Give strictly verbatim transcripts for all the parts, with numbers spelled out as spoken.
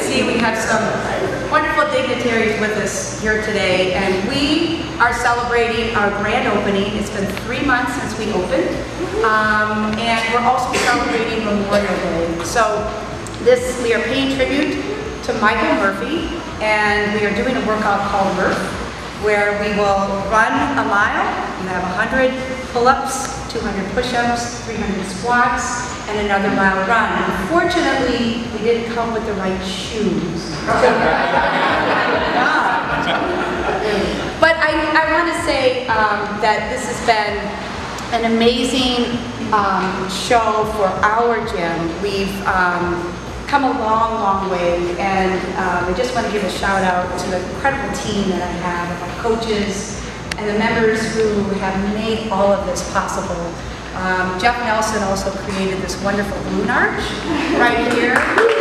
see we have some wonderful dignitaries with us here today, and we are celebrating our grand opening. It's been three months since we opened, um, and we're also celebrating Memorial Day. So this, we are paying tribute to Michael Murphy, and we are doing a workout called Murph, where we will run a mile. You have one hundred pull-ups, two hundred push-ups, three hundred squats, and another mile run. Unfortunately, we didn't come with the right shoes. But I, I want to say um, that this has been an amazing um, show for our gym. We've um, come a long, long way, and um, I just want to give a shout out to the incredible team that I have, my coaches, and the members who have made all of this possible. Um, Jeff Nelson also created this wonderful balloon arch right here.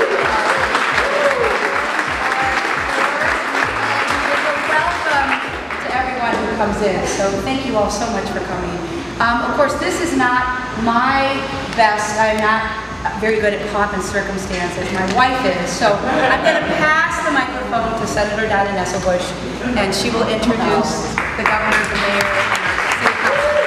Welcome to everyone who comes in, so thank you all so much for coming. Um, of course, this is not my best. I'm not very good at pomp and circumstances. My wife is. So I'm going to pass the microphone to Senator Donna Nesselbush, and she will introduce the governor, the mayor, and city council.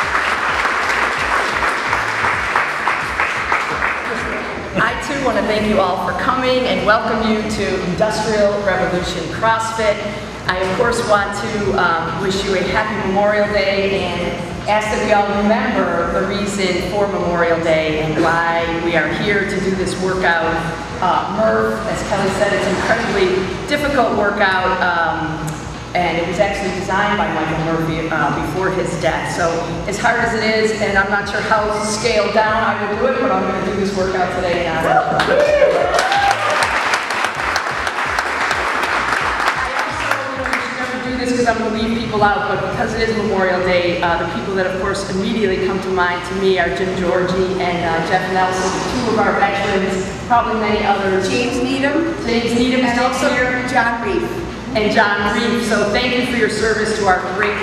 I too want to thank you all for coming and welcome you to Industrial Revolution CrossFit. I of course want to um, wish you a happy Memorial Day and ask that we all remember the reason for Memorial Day and why we are here to do this workout. Uh, Murph, as Kelly said, it's an incredibly difficult workout, um, and it was actually designed by Michael Murphy uh, before his death. So as hard as it is, and I'm not sure how scaled down I will do it, but I'm going to do this workout today. And because I'm going to leave people out, but because it is Memorial Day, uh, the people that of course immediately come to mind to me are Jim Georgie and uh, Jeff Nelson, two of our veterans, probably many others. James Needham. James Needham is and also here. John Reef. And John Reef. So thank you for your service to our great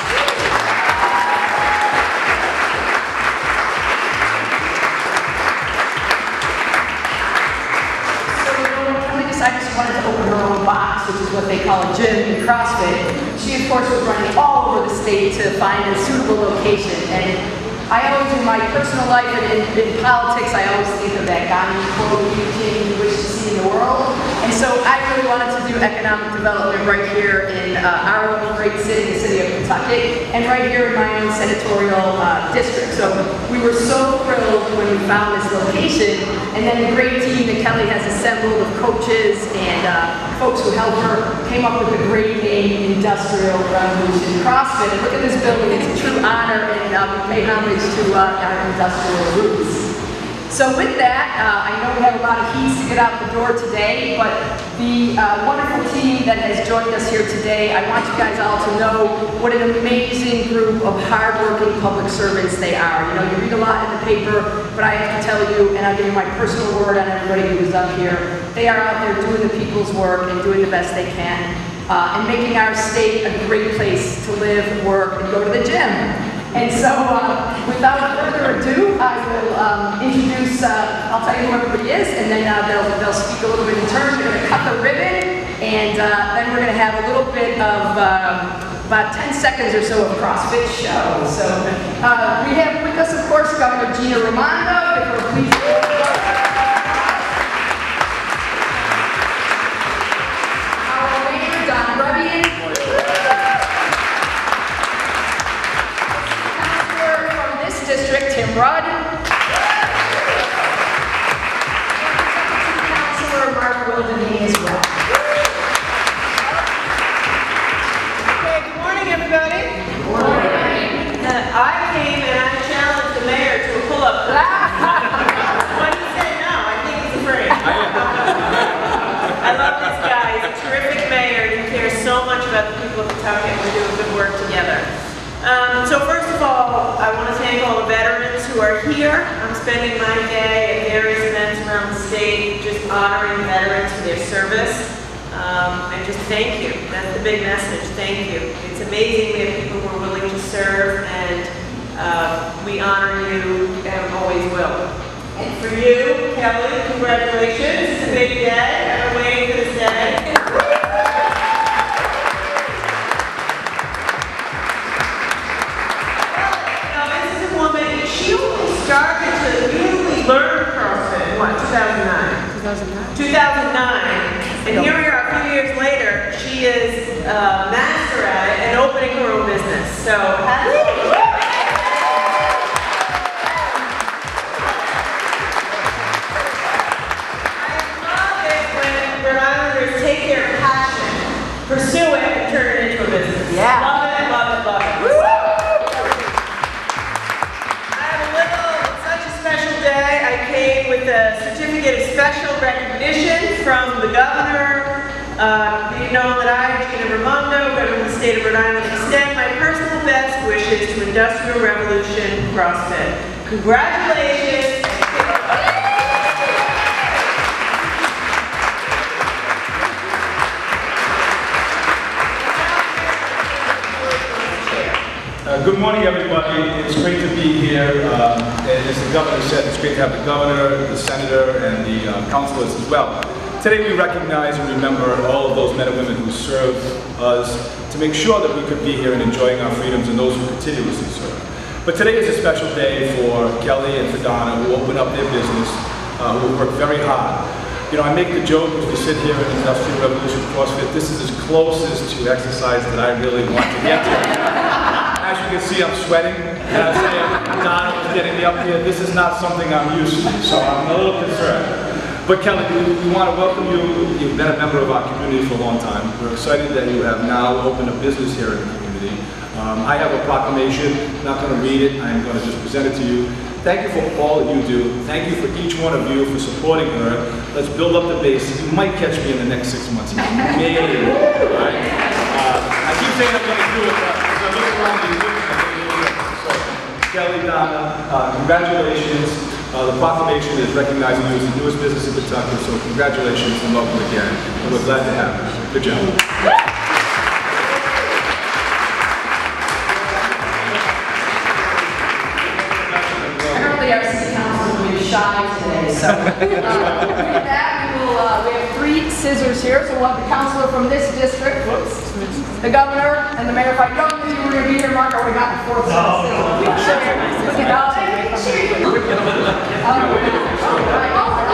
I just wanted to open her own box, which is what they call a gym in CrossFit. She, of course, was running all over the state to find a suitable location. And I always, in my personal life and in, in politics, I always think of that Gandhi quote, "You change you wish to see in the world." And so I really wanted to do economic development right here in uh, our own great city, the city of Pawtucket, and right here in my own senatorial uh, district. So we were so thrilled when we found this location. And then the great team that Kelly has assembled of coaches and uh, folks who help her came up with the great name, Industrial Revolution CrossFit. And look at this building, it's a true honor, and uh, we pay homage to uh, our industrial roots. So with that, uh, I know we have a lot of heat to get out the door today, but the uh, wonderful team that has joined us here today, I want you guys all to know what an amazing group of hardworking public servants they are. You know, you read a lot in the paper, but I have to tell you, and I'll give you my personal word on everybody who is up here, they are out there doing the people's work and doing the best they can, uh, and making our state a great place to live, work, and go to the gym. And so, uh, without further ado, I will um, introduce, uh, I'll tell you who everybody is, and then uh, they'll, they'll speak a little bit in turn. We're going to cut the ribbon, and uh, then we're going to have a little bit of, um, about ten seconds or so of CrossFit show. So, uh, we have with us, of course, Governor Gina Raimondo. If we're pleased to our Mayor, Donna Rubian. District, Tim Rudd. Councilor Mark Wildenhain as well. Okay, good morning, everybody. Good morning. Uh, I came and I challenged the mayor to a pull-up. When he said no, I think he's afraid. I love this guy. He's a terrific mayor and he cares so much about the people of Pawtucket. We're doing good work together. Um, so first of all, I want to thank all the veterans who are here. I'm spending my day at various events around the state just honoring veterans for their service. Um, and just thank you. That's the big message. Thank you. It's amazing we have people who are willing to serve, and uh, we honor you and always will. And for you, Kelly, congratulations. It's a big day. I've been waiting two thousand nine. And here we are a few years later, she is a master at it and opening her own business. So, hats off. Take their passion, pursue it, and turn it into a business. Yeah. Love it, love it, love it. Woo! I have a little, it's such a special day. I came with a certificate of special recognition from the governor. Uh, you know that I, Gina Raimondo, governor of the state of Rhode Island, extend my personal best wishes to Industrial Revolution CrossFit. Congratulations. Uh, good morning, everybody. It's great to be here. Um, and as the governor said, it's great to have the governor, the senator, and the uh, councilors as well. Today we recognize and remember all of those men and women who served us to make sure that we could be here and enjoying our freedoms, and those who continuously serve. But today is a special day for Kelly and for Donna, who opened up their business, uh, who worked very hard. You know, I make the joke as we sit here in Industrial Revolution CrossFit, this is as closest to exercise that I really want to get to. As you can see, I'm sweating, and I say, Donna was getting me up here. This is not something I'm used to, so I'm a little concerned. But Kelly, we, we want to welcome you. You've been a member of our community for a long time. We're excited that you have now opened a business here in the community. Um, I have a proclamation. I'm not going to read it. I'm going to just present it to you. Thank you for all that you do. Thank you for each one of you for supporting her. Let's build up the base. You might catch me in the next six months. Maybe. Right? Uh, I keep saying I'm going to do it, but as I look around the room, so, Kelly, Donna, uh, congratulations. Uh, the proclamation is recognizing you as the newest business in Pawtucket, so congratulations and welcome again. And we're glad to have you. Good job. Apparently our city council is shy today, so uh, with that, we will, uh, we have three scissors here, so we'll have the councilor from this district, whoops, the governor, and the mayor. If I don't think you were going to be here, Mark, I would have gotten the fourth set of scissors. Look at that.